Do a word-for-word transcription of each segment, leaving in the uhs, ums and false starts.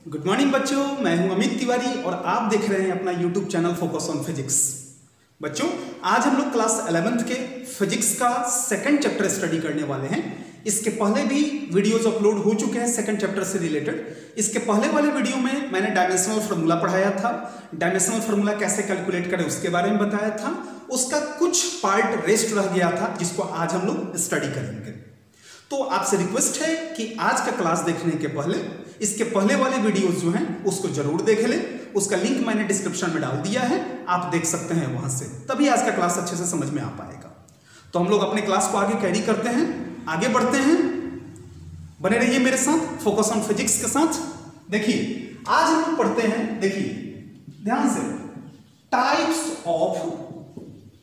Good morning बच्चों, मैं हूं अमित तिवारी और आप देख रहे हैं अपना YouTube channel focus on physics. बच्चों, आज हम लोग क्लास इलेवेंथ के फिजिक्स का सेकंड चैप्टर स्टडी करने वाले हैं। इसके पहले भी वीडियोस अपलोड हो चुके हैं सेकंड चैप्टर से रिलेटेड। इसके पहले वाले वीडियो में मैंने डायमेंशनल फार्मूला पढ़ाया था, डायमेंशनल फार्मूला कैसे कैलकुलेट करें उसके बारे में बताया था। उसका कुछ पार्ट रेस्ट रह गया था जिसको आज हम लोग स्टडी करेंगे। तो आपसे रिक्वेस्ट है कि आज का क्लास देखने के पहले इसके पहले वाले वीडियोस जो हैं उसको जरूर देख लें। उसका लिंक मैंने डिस्क्रिप्शन में डाल दिया है, आप देख सकते हैं वहां से, तभी आज का क्लास अच्छे से समझ में आ पाएगा। तो हम लोग अपने क्लास को आगे कैरी करते हैं, आगे बढ़ते हैं। बने रहिए मेरे साथ फोकस ऑन फिजिक्स के साथ। देखिए आज हम लोग पढ़ते हैं, देखिए ध्यान से, types of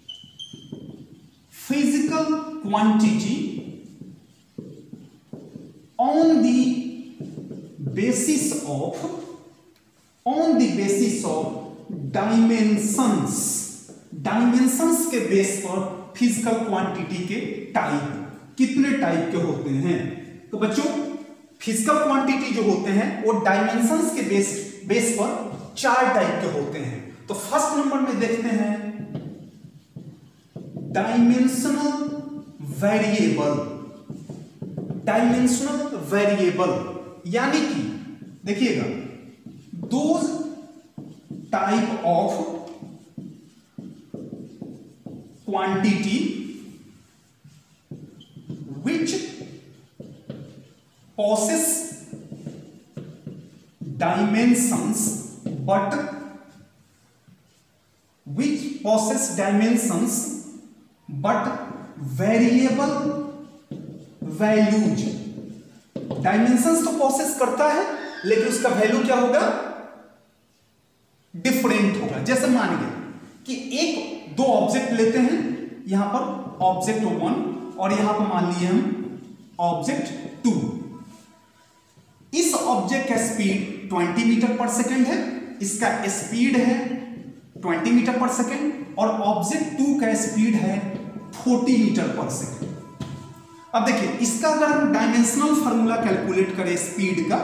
physical quantity on the basis of on the basis of dimensions dimensions के बेस पर फिजिकल क्वांटिटी के टाइप कितने टाइप के होते हैं। तो बच्चों, फिजिकल क्वांटिटी जो होते हैं वो डायमेंशंस के बेस बेस पर चार टाइप के होते हैं। तो फर्स्ट नंबर में देखते हैं डायमेंशनल वेरिएबल। डायमेंशनल वेरिएबल यानी कि देखिएगा, those type of quantity which possess dimensions but which possess dimensions but variable values. Dimensions तो प्रोसेस करता है लेकिन उसका वैल्यू क्या होगा, डिफरेंट होगा। जैसे मान गए कि एक दो ऑब्जेक्ट लेते हैं, यहां पर ऑब्जेक्ट वन और यहां पर मान लिए हम ऑब्जेक्ट टू। इस ऑब्जेक्ट का स्पीड ट्वेंटी मीटर पर सेकेंड है, इसका स्पीड है ट्वेंटी मीटर पर सेकेंड और ऑब्जेक्ट टू का स्पीड है फोर्टी मीटर पर सेकेंड। अब देखिए, इसका अगर हम डायमेंशनल फार्मूला कैलकुलेट करें स्पीड का,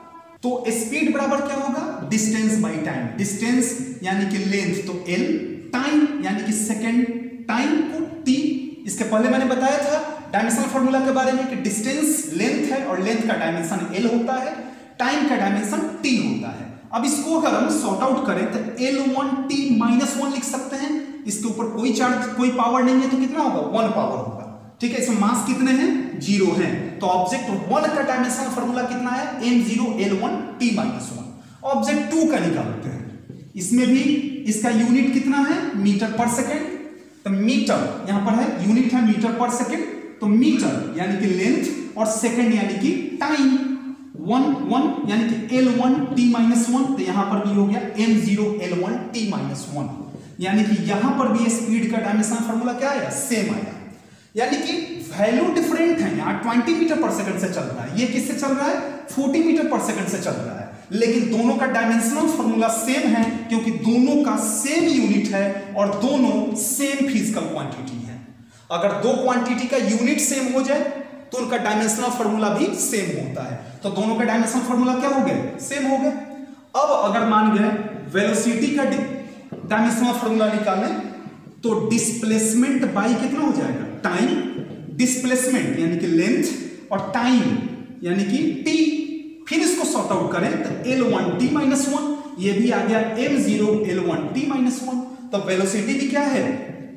तो स्पीड बराबर क्या होगा, डिस्टेंस बाय टाइम। डिस्टेंस यानी कि लेंथ तो एल, टाइम यानी कि सेकेंड, टाइम को टी। इसके पहले मैंने बताया था डायमेंशनल फार्मूला के बारे में कि डिस्टेंस लेंथ है और लेंथ का डायमेंशन एल होता है, टाइम का डायमेंशन टी होता है। अब इसको अगर हम सॉर्ट आउट करें तो L one T minus one लिख सकते हैं। इसके ऊपर कोई चार्ज कोई पावर नहीं है तो कितना होगा, वन पावर होगा। ठीक है, इसमें मास कितने हैं, जीरो हैं। तो ऑब्जेक्ट वन का डायमेंशनल फार्मूला कितना है, M zero L one T minus one. Object two का निकालते हैं, इसमें भी इसका यूनिट कितना है, मीटर पर सेकेंड। तो मीटर यहां पर है, यूनिट है मीटर पर सेकेंड। तो मीटर यानी कि लेंथ और सेकेंड यानी कि टाइम। वन वन यानी कि L one T minus one. तो यहां पर भी हो गया M zero L one T minus one, यानी कि यहां पर भी स्पीड का डायमेंशनल फार्मूला क्या आया, सेम आया। यानी कि वैल्यू डिफरेंट है, यहां ट्वेंटी मीटर पर सेकंड से चल रहा है, ये किससे चल रहा है, फोर्टी मीटर पर सेकंड से चल रहा है, लेकिन दोनों का डायमेंशनल फार्मूला सेम है क्योंकि दोनों का सेम यूनिट है और दोनों सेम फिजिकल क्वांटिटी है। अगर दो क्वांटिटी का यूनिट सेम हो जाए तो उनका डायमेंशनल फार्मूला भी सेम होता है। तो दोनों का डायमेंशनल फार्मूला क्या हो गया, सेम हो गया। अब अगर मान गए वेलोसिटी का डायमेंशनल फार्मूला निकालें तो डिस्प्लेसमेंट बाई कितना हो जाएगा, टाइम। डिस्प्लेसमेंट यानी कि लेंथ और टाइम यानी कि टी। फिर इसको सॉर्ट आउट करें तो L one T minus one, ये भी आ गया M zero L one T minus one. तो वेलोसिटी भी क्या है,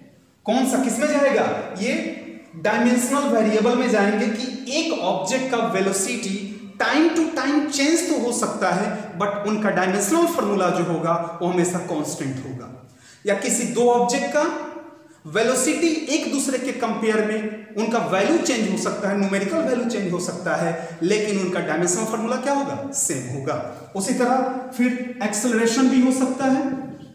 कौन सा किसमें जाएगा, ये डायमेंशनल वेरिएबल में जाएंगे कि एक ऑब्जेक्ट का velocity time to time change तो हो सकता है बट उनका डायमेंशनल फार्मूला जो होगा वो हमेशा कांस्टेंट होगा। या किसी दो ऑब्जेक्ट का वेलोसिटी एक दूसरे के कंपेयर में उनका वैल्यू चेंज हो सकता है, न्यूमेरिकल वैल्यू चेंज हो सकता है, लेकिन उनका डायमेंशनल फार्मूला क्या होगा, सेम होगा। उसी तरह फिर एक्सेलरेशन भी हो सकता है,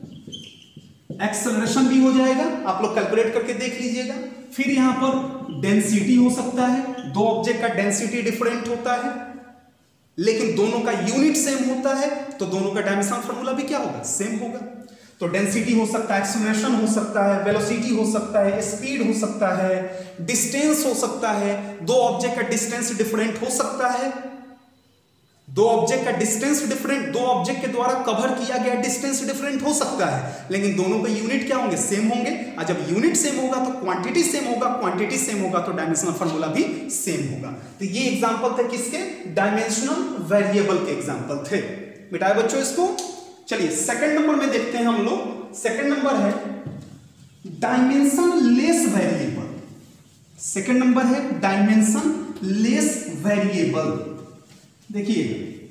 एक्सेलरेशन भी हो जाएगा, आप लोग कैलकुलेट करके देख लीजिएगा। फिर यहां पर डेंसिटी हो सकता है, दो ऑब्जेक्ट का डेंसिटी डिफरेंट होता है लेकिन दोनों का यूनिट सेम होता है, तो दोनों का डायमेंशनल फार्मूला भी क्या होगा, सेम होगा। तो डेंसिटी हो सकता है, एक्सेलरेशन हो सकता है, वेलोसिटी हो सकता है, स्पीड हो सकता है, डिस्टेंस हो सकता है, दो ऑब्जेक्ट का डिस्टेंस डिफरेंट हो सकता है, दो ऑब्जेक्ट का डिस्टेंस डिफरेंट, दो ऑब्जेक्ट के द्वारा कवर किया गया डिस्टेंस डिफरेंट हो सकता है, लेकिन दोनों के यूनिट क्या होंगे, सेम होंगे। और जब यूनिट सेम होगा तो क्वांटिटी सेम होगा, क्वांटिटी सेम होगा तो डायमेंशनल फार्मूला भी सेम होगा। तो ये एग्जांपल थे किसके, डायमेंशनल वेरिएबल के एग्जांपल थे। मिटाए बच्चों इसको। चलिए सेकंड नंबर में देखते हैं हम लोग। सेकंड नंबर है dimensionless variable. Second number है डायमेंशन लेस वेरिएबल। देखिए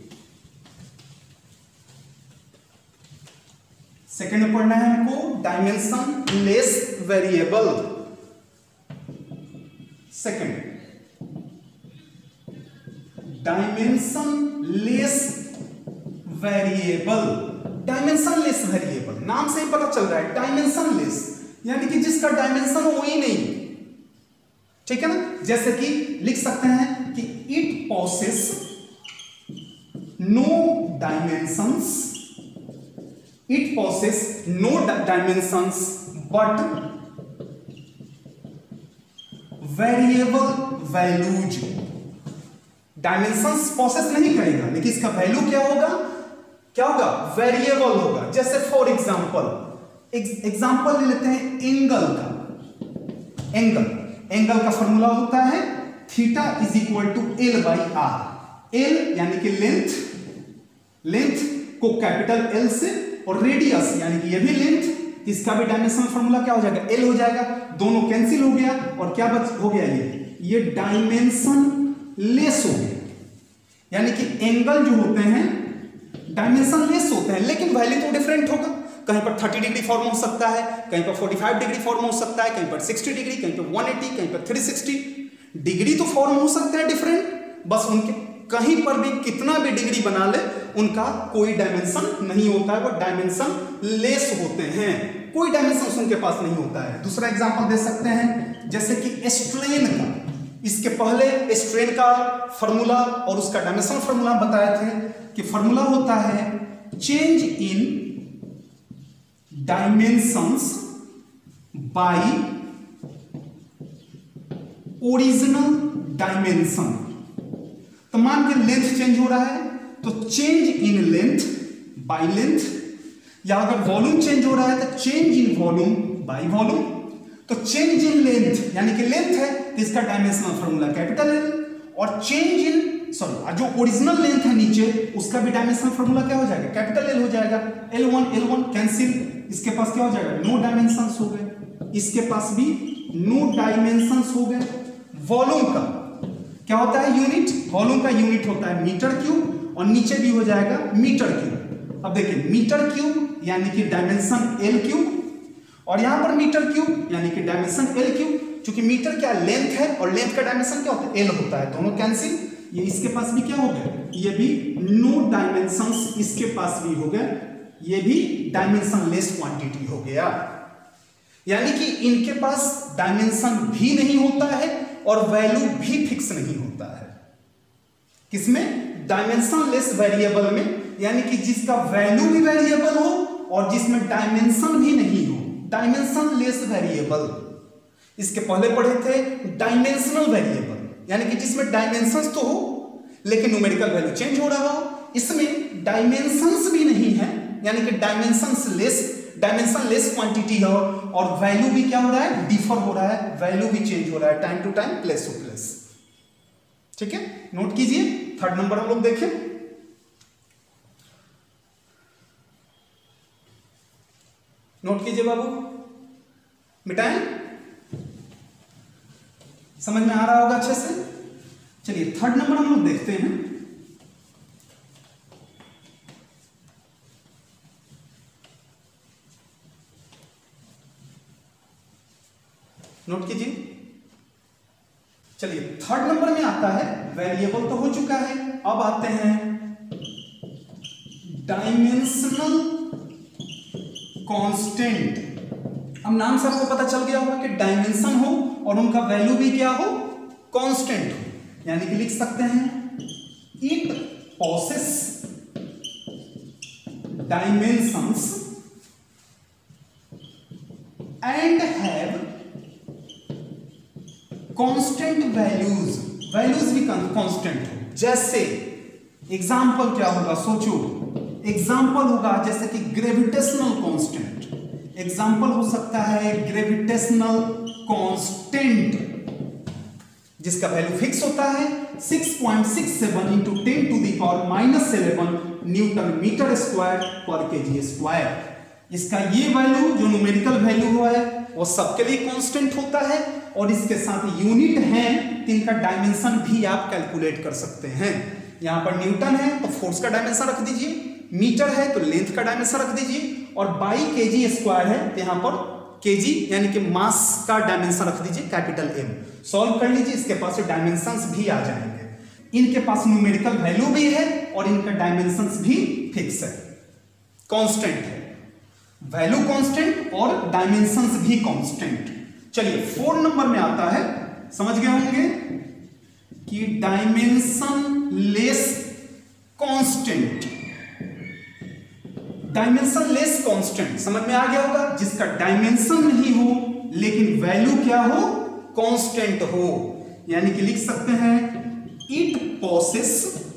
सेकंड में पढ़ना है हमको dimensionless variable. Second dimensionless variable. Dimensionless variable नाम से ही पता चल रहा है, डायमेंशन लेस यानी कि जिसका डायमेंशन हो ही नहीं, ठीक है ना। जैसे कि लिख सकते हैं कि it possess no dimensions, it possess no dimensions but variable values. Dimensions possess नहीं करेगा लेकिन इसका वैल्यू क्या होगा, क्या होगा, वेरिएबल होगा। जैसे फॉर एग्जांपल एग्जांपल ले लेते हैं एंगल का। एंगल एंगल का फॉर्मूला होता है theta is equal to L by R. L यानी कि लेंथ, लेंथ को कैपिटल एल से, और रेडियस यानी कि ये भी लेंथ, इसका भी डायमेंशनल फॉर्मूला क्या हो जाएगा, एल हो जाएगा। दोनों कैंसिल हो गया और क्या बच हो गया, ये ये डायमेंशन लेस हो गया। यानी कि एंगल जो होते हैं डायमेंशन लेस होते हैं लेकिन वैल्यू तो डिफरेंट होगा। कहीं पर तीस डिग्री फॉर्म हो सकता है, कहीं पर पैंतालीस डिग्री फॉर्म हो सकता है, कहीं पर साठ डिग्री, कहीं पर एक सौ अस्सी, कहीं पर तीन सौ साठ डिग्री तो फॉर्म हो सकता है डिफरेंट। बस उनके कहीं पर भी कितना भी डिग्री बना ले उनका कोई डायमेंशन नहीं होता है, वो डायमेंशन लेस होते हैं, कोई डायमेंशन उनके पास नहीं होता है। दूसरा एग्जांपल दे सकते हैं जैसे कि स्ट्रेन का। इसके पहले स्ट्रेन का फॉर्मूला और उसका डायमेंशनल फॉर्मूला बताए थे कि फॉर्मूला होता है change in dimensions by original dimension. तो मान के लेंथ चेंज हो रहा है तो change in length by length, या अगर वॉल्यूम चेंज हो रहा है तो change in volume by volume. तो चेंज इन लेंथ यानी कि लेंथ है तो इसका डायमेंशनल फॉर्मूला कैपिटल एल, और चेंज इन सॉरी जो ओरिजिनल लेंथ है नीचे उसका भी डायमेंशनल फॉर्मूला क्या हो जाएगा, कैपिटल एल हो जाएगा। L one L one cancel, इसके पास क्या हो जाएगा, नो डायमेंशंस हो गए, इसके पास भी नो डायमेंशंस हो गए। वॉल्यूम का क्या होता है, यूनिट, वॉल्यूम का यूनिट होता है मीटर क्यूब, और नीचे भी हो जाएगा मीटर क्यूब। अब देखिए मीटर क्यूब यानी कि डायमेंशन एल क्यूब, और यहां पर मीटर क्यूब यानी कि डायमेंशन एल क्यूब। क्योंकि मीटर क्या लेंथ है और लेंथ का डायमेंशन क्या होता है, एल होता है, दोनों कैंसिल। ये इसके पास भी क्या हो गया, ये भी नो डायमेंशंस इसके पास भी हो गए, ये भी डायमेंशन लेस क्वांटिटी हो गया। यानी कि इनके पास डायमेंशन भी नहीं होता है और वैल्यू भी फिक्स नहीं होता है। किसमें, डायमेंशन लेस वेरिएबल में, यानी कि जिसका वैल्यू भी वेरिएबल हो और जिसमें डायमेंशन भी नहीं हो, डायमेंशन लेस वेरिएबल। इसके पहले पढ़े थे डायमेंशनल वेरिएबल, यानी कि जिसमें डायमेंशंस तो हो लेकिन न्यूमेरिकल वैल्यू चेंज हो रहा हो। इसमें डायमेंशंस भी नहीं है, यानी कि dimensions less, dimensionless quantity है, और वैल्यू भी क्या हो रहा है, डिफर हो रहा है, वैल्यू भी चेंज हो रहा है time to time, place to place. ठीक है, नोट कीजिए। थर्ड नंबर हम लोग देखें, नोट कीजिए बाबू, मिटाएं, समझ में आ रहा होगा अच्छे से। चलिए थर्ड नंबर हम लोग देखते हैं। नोट कीजिए। चलिए थर्ड नंबर में आता है, वेरिएबल तो हो चुका है, अब आते हैं डायमेंशनल कांस्टेंट। अब नाम से आपको पता चल गया होगा कि डायमेंशन हो और उनका वैल्यू भी क्या हो, कांस्टेंट हो। यानी कि लिख सकते हैं it possess dimensions and have constant values, values भी कांस्टेंट हो। जैसे एग्जाम्पल क्या होगा, सोचो। एग्जाम्पल होगा जैसे कि ग्रेविटेशनल कांस्टेंट। एग्जाम्पल हो सकता है ग्रेविटेशनल कांस्टेंट जिसका वैल्यू फिक्स होता है six point six seven into ten to the power minus eleven newton metre square per kg square. इसका ये वैल्यू जो न्यूमेरिकल वैल्यू हुआ है वो सबके लिए कांस्टेंट होता है और इसके साथ यूनिट है तो इनका डायमेंशन भी आप कैलकुलेट कर सकते हैं। यहां पर न्यूटन है तो फोर्स का डायमेंशन रख दीजिए, मीटर है तो लेंथ का डायमेंशन रख दीजिए और बाई केजी स्क्वायर है तो यहां पर केजी यानी कि मास का डायमेंशन रख दीजिए कैपिटल एम। सॉल्व कर लीजिए, इसके पास डायमेंशंस भी आ जाएंगे। इनके पास न्यूमेरिकल वैल्यू भी है और इनका डायमेंशंस भी फिक्स है, कांस्टेंट है। वैल्यू कांस्टेंट और डायमेंशंस भी कांस्टेंट। चलिए फोर नंबर में आता है, समझ गए होंगे कि dimensionless constant. Dimensionless constant समझ में आ गया होगा, जिसका डायमेंशन नहीं हो लेकिन वैल्यू क्या हो, कांस्टेंट हो। यानी कि लिख सकते हैं it possess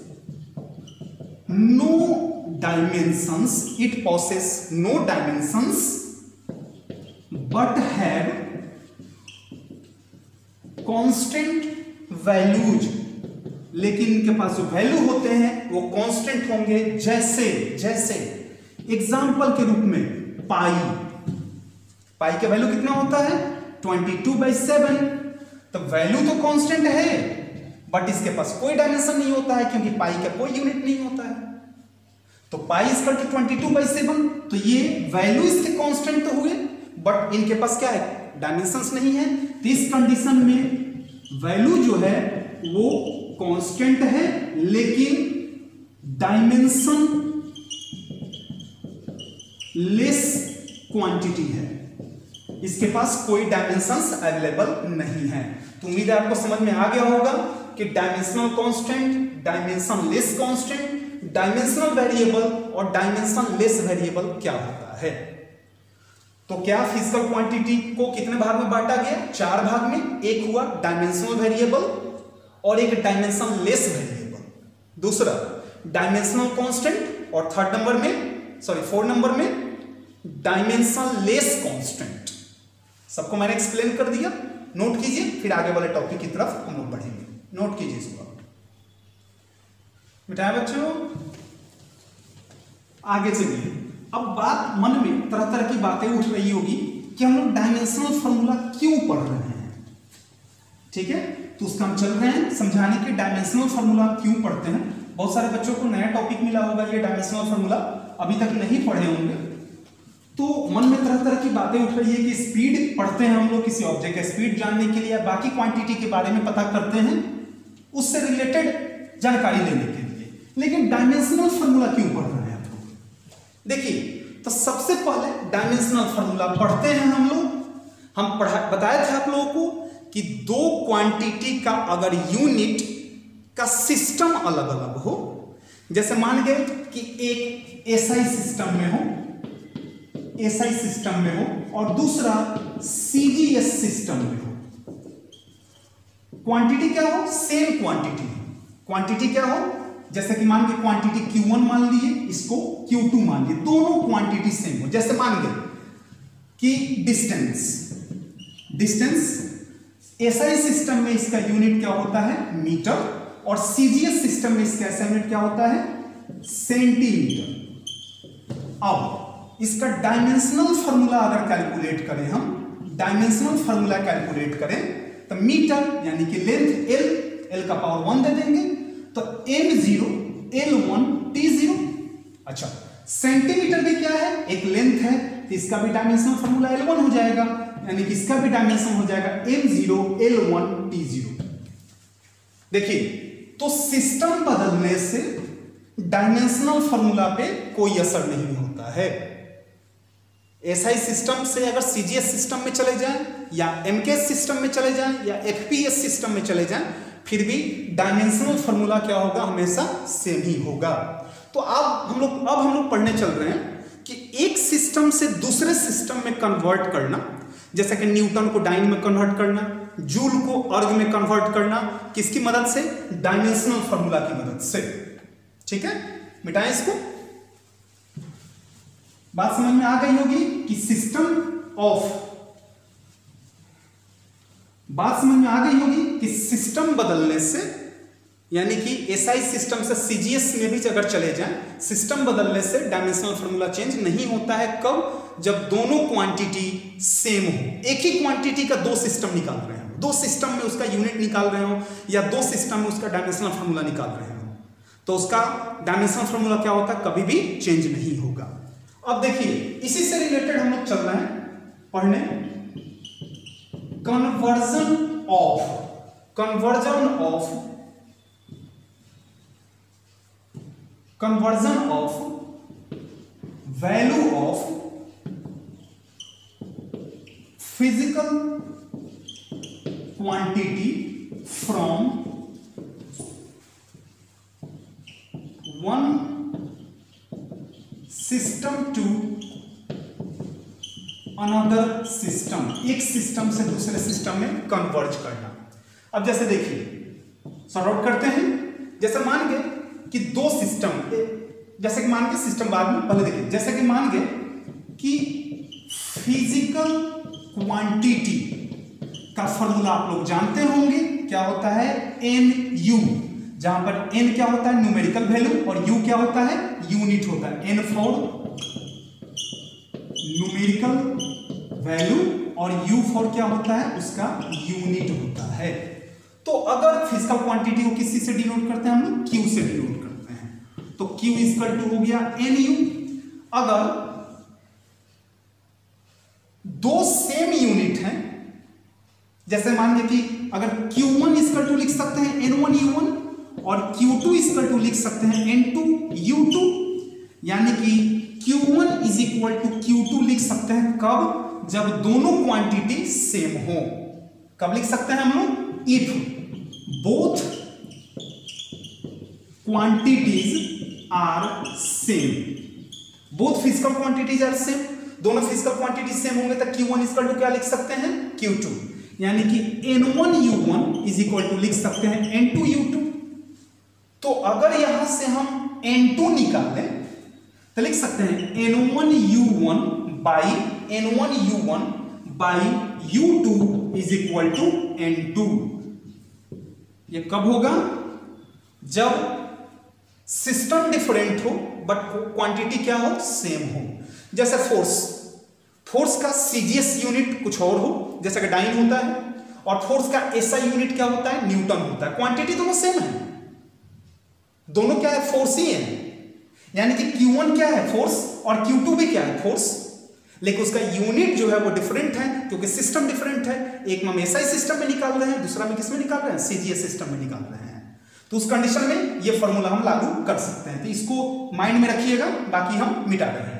no dimensions, it possess no dimensions but have constant values. लेकिन इनके पास जो वैल्यू होते हैं वो कांस्टेंट होंगे। जैसे जैसे एग्जाम्पल के रूप में पाई, पाई का वैल्यू कितना होता है ट्वेंटी टू बाई सेवन। तो वैल्यू तो कांस्टेंट है बट इसके पास कोई डायमेंशन नहीं होता है क्योंकि पाई का कोई यूनिट नहीं होता है। तो pi equal to twenty two by seven, तो ये वैल्यू इसके कांस्टेंट तो हुए बट इनके पास क्या है, डायमेंशंस नहीं है। तो इस कंडीशन में वैल्यू जो है वो कांस्टेंट है लेकिन डायमेंशन लेस क्वांटिटी है, इसके पास कोई डायमेंशंस अवेलेबल नहीं है। तो उम्मीद है आपको समझ में आ गया होगा कि dimensional constant, dimensionless constant, dimensional variable और डायमेंशन लेस वेरिएबल क्या होता है। तो क्या फिजिकल क्वांटिटी को कितने भाग में बांटा गया, चार भाग में। एक हुआ डायमेंशनल वेरिएबल और एक डायमेंशन लेस वेरिएबल, दूसरा डायमेंशनल कांस्टेंट और थर्ड नंबर में सॉरी फोर नंबर में डायमेंशन लेस कांस्टेंट। सबको मैंने एक्सप्लेन कर दिया, नोट कीजिए, फिर आगे वाले टॉपिक की तरफ हम लोग बढ़ेंगे। नोट कीजिए इसको, मिटाए बच्चों। आगे चलिए, अब बात मन में तरह तरह की बातें उठ रही होगी कि हम लोग डायमेंशनल फॉर्मूला क्यों पढ़ रहे हैं, ठीक है। तो उसका हम चल रहे हैं समझाने के डायमेंशनल फॉर्मूला क्यों पढ़ते हैं। बहुत सारे बच्चों को नया टॉपिक मिला होगा, ये डायमेंशनल फॉर्मूला अभी तक नहीं पढ़े होंगे। तो मन में तरह तरह की बातें उठ रही है कि स्पीड पढ़ते हैं हम लोग, किसी ऑब्जेक्ट का स्पीड जानने के लिए, बाकी क्वांटिटी के बारे में पता करते हैं, उससे रिलेटेड जानकारी लेने के लिए। लेकिन डायमेंशनल फॉर्मूला क्यों पढ़ रहे हैं आप लोग। देखिए, तो सबसे पहले डायमेंशनल फॉर्मूला पढ़ते हैं हम लोग। हम पढ़ा बताए थे आप लोगों को कि दो क्वांटिटी का अगर यूनिट का सिस्टम अलग अलग हो, जैसे मान गए कि एक एसआई सिस्टम में हो, एसआई सिस्टम में हो और दूसरा सीजीएस सिस्टम में हो, क्वांटिटी क्या हो, सेम क्वांटिटी। क्वांटिटी क्या हो, जैसे कि मान के क्वांटिटी क्यू वन मान लीजिए, इसको क्यू टू मान लीजिए, दोनों क्वांटिटी सेम हो। जैसे मान गए कि डिस्टेंस, डिस्टेंस एसआई सिस्टम में इसका यूनिट क्या होता है, मीटर, और सीजीएस सिस्टम में इसका ऐसा यूनिट क्या होता है, सेंटीमीटर। अब इसका डायमेंशनल फॉर्मूला अगर कैलकुलेट करें, हम डायमेंशनल फॉर्मूला कैलकुलेट करें तो मीटर यानी कि लेंथ एल, एल का पावर वन दे देंगे, तो M zero L one T zero. अच्छा, सेंटीमीटर भी क्या है, एक लेंथ है, तो इसका भी डायमेंशनल फॉर्मूला एल वन हो जाएगा, यानी कि इसका भी डायमेंशन हो जाएगा M zero L one T zero. देखिए, तो सिस्टम बदलने से डायमेंशनल फॉर्मूला पे कोई असर नहीं होता है। एसआई सिस्टम से अगर सीजीएस सिस्टम में चले जाएं या एमकेएस सिस्टम में चले जाएं या एफपीएस सिस्टम में चले जाएं, फिर भी डायमेंशनल फॉर्मूला क्या होगा, हमेशा सेम ही होगा। तो अब हम लोग अब हम लोग पढ़ने चल रहे हैं कि एक सिस्टम से दूसरे सिस्टम में कन्वर्ट करना, जैसे कि न्यूटन को डाइन में कन्वर्ट करना, जूल को अर्ग में कन्वर्ट करना, किसकी मदद से, डायमेंशनल फॉर्मूला की मदद से, ठीक है, मिटाएं इसको। बात समझ में आ गई होगी कि सिस्टम ऑफ बात समझ में आ गई होगी कि सिस्टम बदलने से, यानी कि एसआई सिस्टम से सीजीएस में भी अगर चले जाएं, सिस्टम बदलने से डायमेंशनल फार्मूला चेंज नहीं होता है। कब? जब दोनों क्वांटिटी सेम हो। एक ही क्वांटिटी का दो सिस्टम निकाल रहे हो, दो सिस्टम में उसका यूनिट निकाल रहे हो, या दो सिस्टम में उसका डायमेंशनल फार्मूला निकाल रहे हो, तो उसका डायमेंशनल फार्मूला क्या होता है? कभी भी चेंज नहीं होगा। अब देखिए, इसी से रिलेटेड हम लोग चल रहे हैं पढ़ने, conversion of conversion of conversion of value of physical quantity from one system to another system, एक सिस्टम से दूसरे सिस्टम में कन्वर्ज करना। अब जैसे देखिए, सॉर्ट आउट करते हैं। जैसे मान गए कि दो सिस्टम, जैसे कि मान गए सिस्टम बाद में, पहले देखिए, जैसे कि मान गए कि फिजिकल क्वांटिटी का फॉर्मूला आप लोग जानते होंगे, क्या होता है? एन यू, जहां पर एन क्या होता है? न्यूमेरिकल वैल्यू, और यू क्या होता है? यूनिट होता है। एन फॉर न्यूमेरिकल वैल्यू और यू फॉर क्या होता है? उसका यूनिट होता है। तो अगर फिजिकल क्वांटिटी को किसी से डिनोट करते हैं हम लोग? क्यू से डिनोट करते हैं। तो क्यू इक्वल टू हो गया एन यू। अगर दो सेम यूनिट हैं, जैसे मान लीजिए कि अगर क्यू वन इक्वल टू लिख सकते हैं एन वन यू वन, और क्यू टू इक्वल टू लिख सकते हैं एन टू यू टू, यानी कि Q one is equal to Q two लिख सकते हैं। कब? जब दोनों क्वांटिटी सेम हो। कब लिख सकते हैं हम लोग? If both quantities are same. Both physical quantities are same, दोनों फिजिकल क्वांटिटी सेम होंगे तो क्यू वन इक्वल टू क्या लिख सकते हैं? क्यू टू, यानी कि N one U one is equal to लिख सकते हैं एन टू यू टू। तो अगर यहां से हम एन टू निकालें तो लिख सकते हैं N one U one by N one U one by U two is equal to N two. ये कब होगा? जब सिस्टम डिफरेंट हो बट क्वांटिटी क्या हो? सेम हो। जैसे फोर्स, फोर्स का सीजीएस यूनिट कुछ और हो, जैसे कि डाइन होता है, और फोर्स का एसआई यूनिट क्या होता है? न्यूटन होता है। क्वांटिटी दोनों सेम है, दोनों क्या है? फोर्स ही है। यानी कि क्यू वन क्या है? फोर्स, और क्यू टू भी क्या है? फोर्स, लेकिन उसका यूनिट जो है वो डिफरेंट है, क्योंकि सिस्टम डिफरेंट है। एक में हम एसआई सिस्टम में निकाल रहे हैं, दूसरा में किस में निकाल रहे हैं? सीजीएस सिस्टम में निकाल रहे हैं। तो उस कंडीशन में ये फॉर्मूला हम लागू कर सकते हैं। तो इसको माइंड में रखिएगा, बाकी हम मिटा देंगे।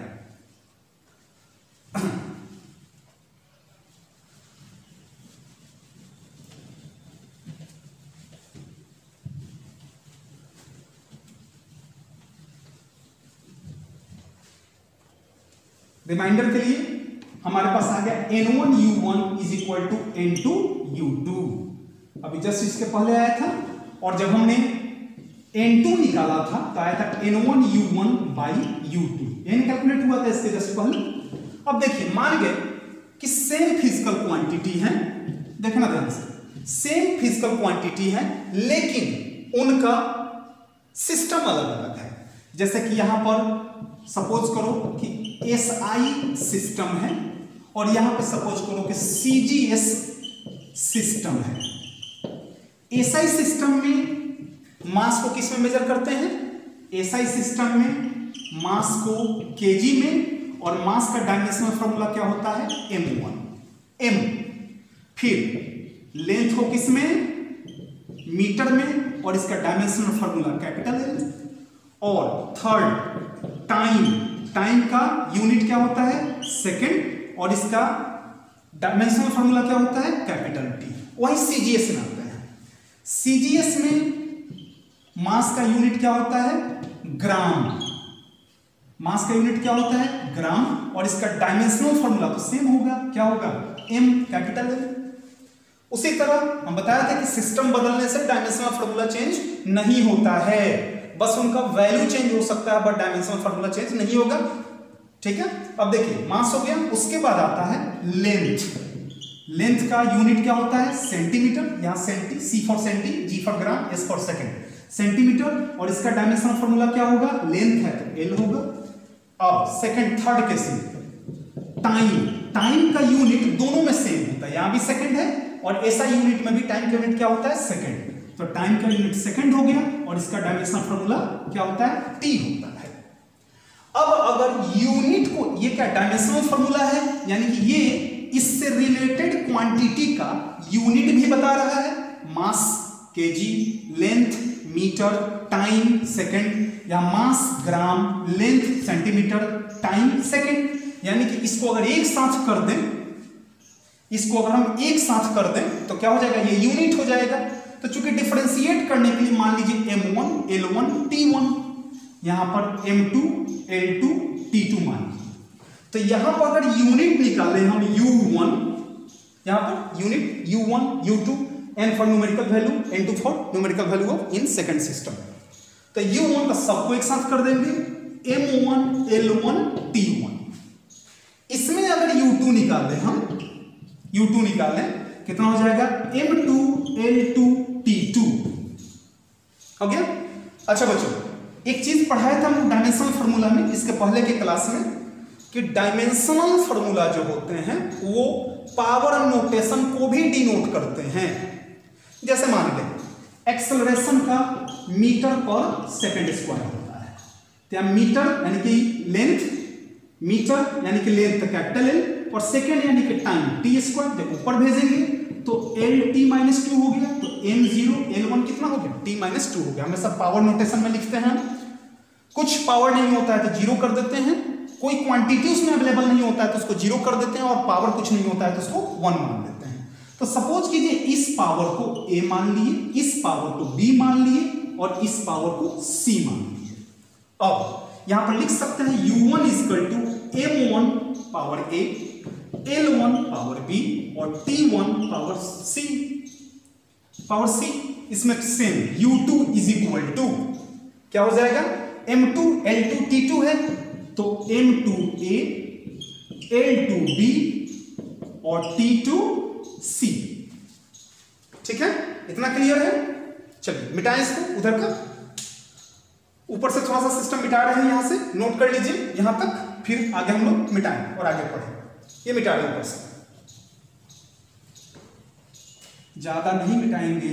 रिमाइंडर के लिए हमारे पास आ गया N one U one is equal to N two U two. अभी जस्ट इसके पहले आया था, और जब हमने एन टू निकाला था तो आया था N one U one by U two. N calculate हुआ था इसके जस्ट पहले। अब देखिए, मान गए कि सेम फिजिकल क्वांटिटी है, देखना ध्यान से, सेम फिजिकल क्वांटिटी है लेकिन उनका सिस्टम अलग अलग है। जैसे कि यहां पर सपोज करो कि एसआई सिस्टम है, और यहां पे सपोज करो कि सीजीएस सिस्टम है। एसआई सिस्टम में मास को किस में मेजर करते हैं? एसआई सिस्टम में मास को केजी में, और मास का डायमेंशनल फॉर्मूला क्या होता है? M one M. फिर लेंथ को किस में? मीटर में, और इसका डायमेंशनल फॉर्मूला कैपिटल एल। और थर्ड टाइम, टाइम का यूनिट क्या होता है? सेकंड, और इसका डायमेंशनल फॉर्मूला क्या होता है? Capital T. वही सीजीएस में आता है। सीजीएस में मास का यूनिट क्या होता है? ग्राम। मास का यूनिट क्या होता है? ग्राम, और इसका डायमेंशनल फॉर्मूला तो सेम होगा, क्या होगा? M, capital M. उसी तरह हम बताया था कि सिस्टम बदलने से डायमेंशनल फॉर्मूला चेंज नहीं होता है, बस उनका वैल्यू चेंज हो सकता है, बट डायमेंशनल फार्मूला चेंज नहीं होगा। ठीक है, अब देखिए मास हो गया, उसके बाद आता है लेंथ। लेंथ का यूनिट क्या होता है? सेंटीमीटर। यहां centi, C for centi, G for gram, S for second, centimetre. और इसका डायमेंशनल फार्मूला क्या होगा? लेंथ है तो एल होगा। अब सेकंड थर्ड केस में टाइम, टाइम का यूनिट दोनों में सेम होता है, यहां भी सेकंड है और ऐसा यूनिट में भी टाइम का यूनिट क्या होता है? सेकंड। तो टाइम का यूनिट सेकंड हो गया और इसका डायमेंशनल फार्मूला क्या होता है? टी होता है। अब अगर यूनिट को, ये क्या डायमेंशनल फार्मूला है, यानी कि ये इससे रिलेटेड क्वांटिटी का यूनिट भी बता रहा है, mass kg, length metre, time second, या mass gram, length centimetre, time second. यानी कि इसको अगर एक साथ कर दें, इसको अगर हम एक साथ कर दें तो क्या हो जाएगा? ये यूनिट हो जाएगा। तो चूंकि डिफरेंशिएट करने के लिए मान लीजिए M one, L one, T one, यहां पर M two, L two, T two मान लीजिए। तो यहां पर अगर यूनिट निकालें हम यू वन, यहां पर unit U one, U two, N for numerical value, N two for numerical value of in second system. तो यू वन का सबको एक साथ कर देंगे, M one, L one, T one. इसमें अगर यू टू निकालें हम, यू टू निकालें कितना हो जाएगा? M two, L two, T two. हो गया? अच्छा बच्चों, एक चीज पढ़ाया था हम डायमेंशनल फार्मूला में इसके पहले के क्लास में, कि डायमेंशनल फार्मूला जो होते हैं वो पावर नोटेशन को भी डिनोट करते हैं। जैसे मान लें एक्सेलरेशन का मीटर पर सेकंड स्क्वायर होता है, तो मीटर यानी कि लेंथ, मीटर यानी कि लेंथ कैपिटल एल, और सेकेंड यानी कि टाइम टी स्क्वायर। जब ऊपर भेजेंगे तो एल टी माइनस टू हो गया, तो एम जीरो, एल वन कितना हो गया? टी माइनस टू हो गया। हमेशा पावर नोटेशन में लिखते हैं, कुछ पावर नहीं होता है तो जीरो कर देते हैं, कोई क्वांटिटी उसमें अवेलेबल नहीं होता है तो उसको जीरो कर देते हैं, और पावर कुछ नहीं होता है तो उसको वन मान लेते हैं। तो सपोज कीजिए इस पावर को ए मान लिए, इस पावर को बी मान लिए और इस पावर को सी मान लिए। अब यहां पर लिख सकते हैं U one is equal to M one power A, L one power B और T one power C, power C. इसमें same U two is equal to क्या हो जाएगा? M two, L two, T two है तो M two A, L two B और T two C. ठीक है, इतना क्लियर है? चलिए मिटाएं इसको, उधर का ऊपर से थोड़ा सा सिस्टम मिटा रहे हैं, यहां से नोट कर लीजिए यहां तक, फिर आगे हम लोग मिटाएं और आगे पढ़ें। ये मिटा रहे ऊपर से, ज्यादा नहीं मिटाएंगे।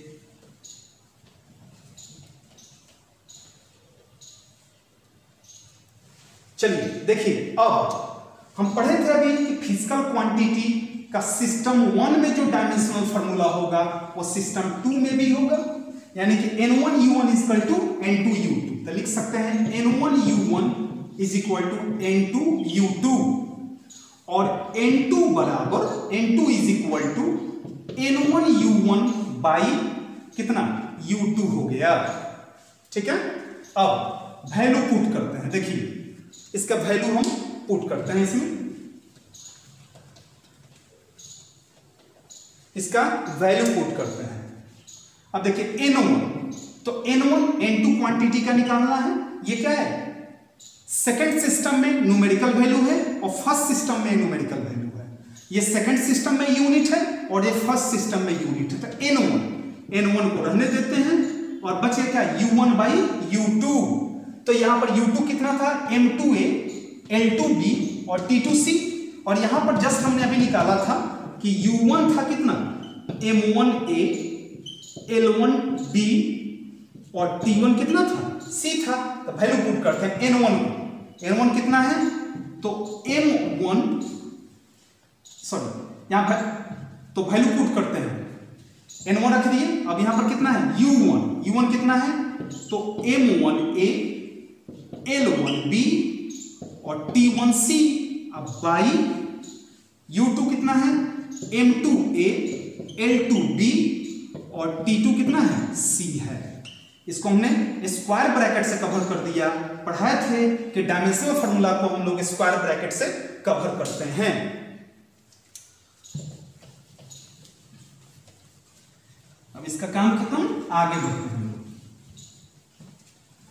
चलिए देखिए, अब हम पढ़े थे अभी कि फिजिकल क्वांटिटी का सिस्टम वन में जो डायमेंशनल फार्मूला होगा वो सिस्टम टू में भी होगा, यानी कि N one U one is equal to N two U two. तो लिख सकते हैं N one U one is equal to N two U two, और एन टू बराबर N two is equal to N one U one by कितना? U two हो गया। ठीक है, अब वैल्यू पुट करते हैं। देखिए इसका वैल्यू हम पुट करते हैं, इसमें इसका वैल्यू पुट करते हैं। अब देखिए एन वन, तो N one N two quantity का निकालना है। ये क्या है? सेकंड सिस्टम में न्यूमेरिकल वैल्यू है और फर्स्ट सिस्टम में न्यूमेरिकल वैल्यू है। ये सेकंड सिस्टम में यूनिट है और ये फर्स्ट सिस्टम में यूनिट है। तो एन वन एन वन को रहने देते हैं और बचे क्या? U one by U two. तो यहां पर यू टू कितना था? M two A, L two B और टी टू सी। और यहां पर जस्ट हमने अभी निकाला था कि यू वन था कितना? M one A, L one B और टी वन कितना था? सी था। तो वैल्यू पुट करते हैं एन वन को। एन वन कितना है? तो एम वन, सॉरी यहां पर तो वैल्यू पुट करते हैं, एन वन रख दिए। अब यहां पर कितना है? यू वन, यू वन कितना है? तो M one A, L one B और टी वन सी। अब बाई यू टू कितना है? M two A, L two B और टी टू कितना है? सी है। इसको हमने स्क्वायर ब्रैकेट से कवर कर दिया। पढ़ाए थे कि डायमेंशनल फार्मूला को हम लोग स्क्वायर ब्रैकेट से कवर करते हैं। अब इसका काम खत्म, आगे बढ़ते हैं।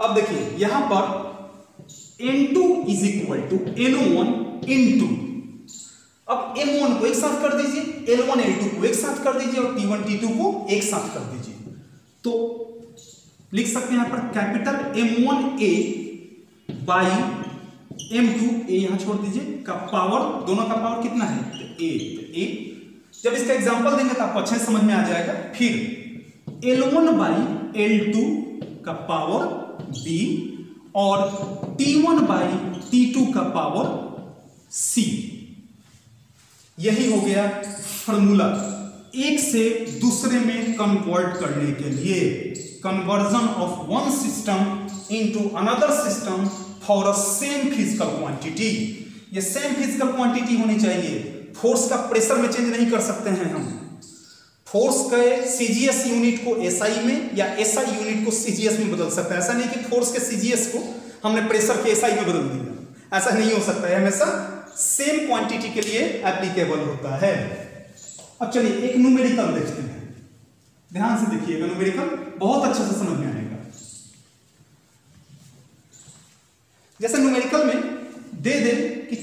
अब देखिए यहां पर N two is equal to N one into. अब एम वन को एक साथ कर दीजिए, एल वन एल टू को एक साथ कर दीजिए और टी वन टी टू को एक साथ कर दीजिए, तो लिख सकते हैं यहां पर capital M one A by M two, A यहां छोड़ दीजिए, का पावर, दोनों का पावर कितना है, तो ए, तो ए। जब इसका एग्जांपल देंगे तो आपको अच्छे से समझ में आ जाएगा। फिर L one by L two का पावर बी और T one by T two का पावर सी। यही हो गया फॉर्मूला एक से दूसरे में कन्वर्ट करने के लिए, conversion of one system into another system for a same physical quantity. ये सेम फिजिकल क्वांटिटी होनी चाहिए, फोर्स का प्रेशर में चेंज नहीं कर सकते हैं हम। फोर्स के सीजीएस यूनिट को एसआई में या एसआई यूनिट को सीजीएस में बदल सकता है। ऐसा नहीं कि फोर्स के सीजीएस को हमने प्रेशर के एसआई में बदल दिया, ऐसा नहीं हो सकता है, हमेशा सेम क्वांटिटी के लिए एप्लीकेबल होता है। अब चलिए एक न्यूमेरिकल देखते हैं, ध्यान से देखिएगा, न्यूमेरिकल बहुत अच्छे से समझ में आएगा। जैसे न्यूमेरिकल में दे दे कि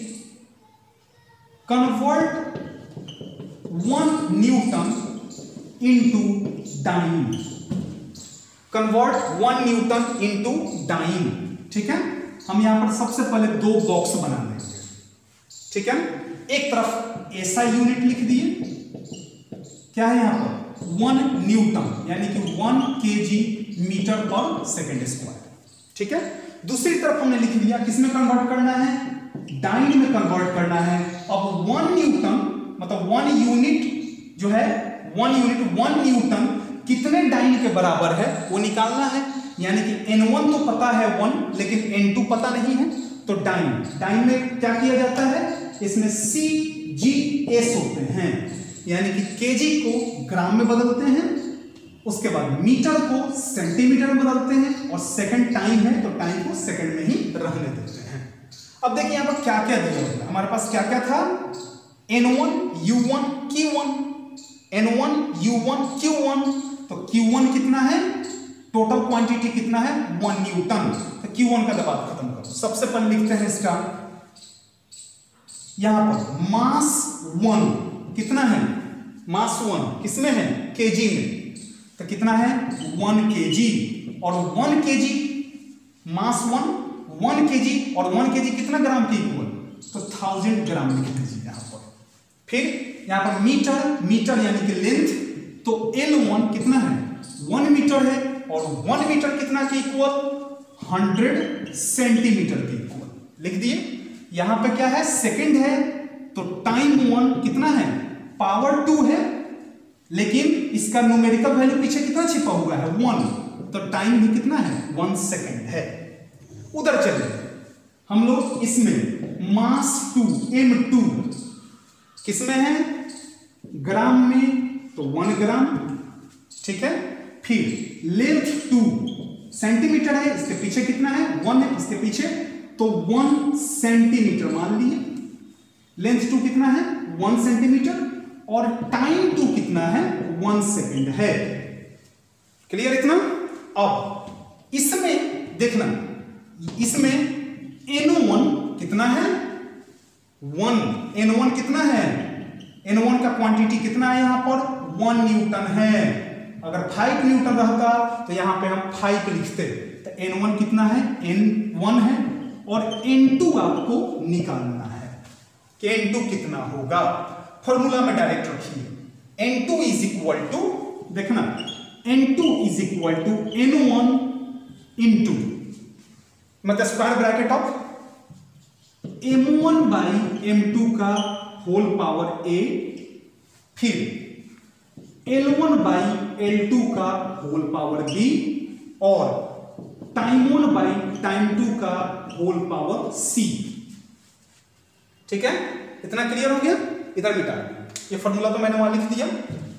convert one newton into dyne, convert one newton into dyne, ठीक है। हम यहां पर सबसे पहले दो बॉक्स बना लेंगे, ठीक है। एक तरफ एसआई यूनिट लिख दिए, क्या है यहां पर वन न्यूटन यानी कि वन केजी मीटर पर सेकेंड स्क्वायर, ठीक है। दूसरी तरफ हमने लिख दिया, किसमें कन्वर्ट करना है, डाइन में कन्वर्ट करना है। अब वन न्यूटन मतलब वन यूनिट जो है, वन यूनिट वन न्यूटन कितने डाइन के बराबर है वो निकालना है। यानी कि एन वन तो पता है वन, लेकिन एन टू पता नहीं है, तो डाइन डाइन में क्या किया जाता है, इसमें सी जी एस होते हैं, यानी कि केजी को ग्राम में बदलते हैं, उसके बाद मीटर को सेंटीमीटर में बदलते हैं, और सेकंड टाइम है तो टाइम को सेकंड में ही रहने देते हैं। अब देखिए यहां पर क्या क्या दिया हुआ है, हमारे पास क्या क्या था, N one U one Q one, N one U one Q one, तो क्यू वन कितना है, टोटल क्वांटिटी कितना है, वन न्यूटन, तो क्यू वन का दबाव खत्म करो। सबसे पहले लिखते हैं इसका, यहां पर मास वन कितना है, मास वन किसमें है, केजी में, तो कितना है वन केजी, और one kg mass one one kg और वन केजी कितना ग्राम के इक्वल, तो थाउजेंड ग्राम लिख दीजिए यहां पर। फिर यहां पर मीटर, मीटर यानी कि लेंथ, तो एल वन कितना है, वन मीटर है, और वन मीटर कितना के इक्वल, हंड्रेड सेंटीमीटर के इक्वल लिख दिए। यहां पे क्या है, सेकंड है, तो टाइम वन कितना है, पावर टू है, लेकिन इसका न्यूमेरिकल वैल्यू पीछे कितना छिपा हुआ है, वन, तो टाइम भी कितना है, वन सेकंड है। उधर चलिए हम लोग इसमें मास टू एम टू किसमें है, ग्राम में, तो वन ग्राम, ठीक है। फिर लेंथ टू सेंटीमीटर है, इसके पीछे कितना है, वन है, इसके पीछे, तो वन सेंटीमीटर मान लिए। लेंथ टू कितना है, वन सेंटीमीटर, और टाइम टू कितना है, वन सेकंड है। क्लियर इतना। अब इसमें देखना, इसमें एन वन कितना है, वन, एन वन कितना है, एन वन का क्वांटिटी कितना है यहां पर, वन न्यूटन है। अगर फाइव न्यूटन रहता तो यहां पे हम फाइव लिखते, तो एन वन कितना है, एन वन है, और एन टू आपको निकालना है कि एन टू कितना होगा। फॉर्मूला में डायरेक्ट रखिए, N two is equal to, देखना N two is equal to N one into, मतलब square bracket of M one by M two का होल पावर ए, फिर L one by L two का whole power B, और time one by time two का whole power C. ठीक है, इतना clear हो गया। इधर मिटा, ये फॉर्मूला तो मैंने वहां लिख दिया,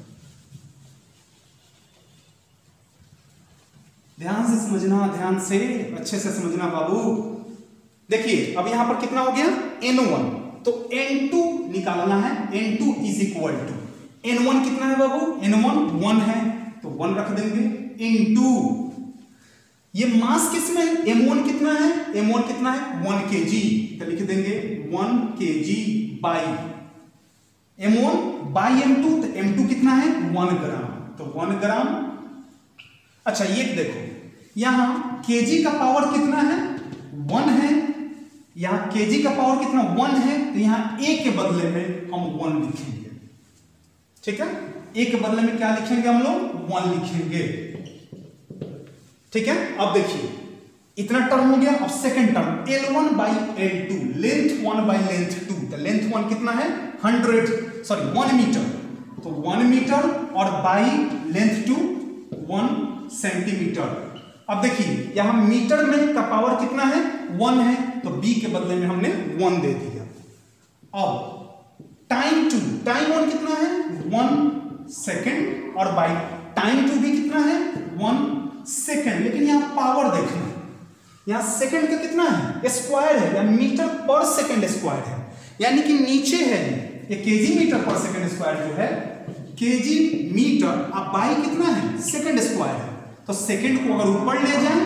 ध्यान से समझना, ध्यान से अच्छे से समझना बाबू। देखिए अब यहां पर कितना हो गया, एन वन, तो एन टू निकालना है, N two is equal to, N one कितना है बाबू, एन वन वन है, तो वन रख देंगे, इन टू ये मास किसमें है, एम वन कितना है, एम वन कितना है वन के जी, तो लिख देंगे one K G by M one by M two, तो एम टू कितना है वन ग्राम, तो वन ग्राम। अच्छा ये देखो यहां केजी का पावर कितना है वन है, यहां केजी का पावर कितना वन है, तो यहां ए के बदले में हम वन लिखेंगे, ठीक है, ए के बदले में क्या लिखेंगे हम लोग वन लिखेंगे, ठीक है। अब देखिए इतना टर्म हो गया, अब second term L one by L two, length one by length two, तो लेंथ वन कितना है हंड्रेड सॉरी वन मीटर, तो वन मीटर और by length two one centimetre. अब देखिए यहां मीटर में का पावर कितना है वन है, तो बी के बदले में हमने वन दे दिया। अब टाइम टू, टाइम वन कितना है वन सेकेंड और बाई टाइम टू भी कितना है वन सेकेंड, लेकिन यहां पावर देखना, यहां सेकेंड का कितना है स्क्वायर है या मीटर पर सेकेंड स्क्वायर है, यानी कि नीचे है ये केजी मीटर पर सेकेंड स्क्वायर जो है केजी मीटर, अब बाई कितना है सेकेंड स्क्वायर है, तो सेकेंड को अगर ऊपर ले जाएं,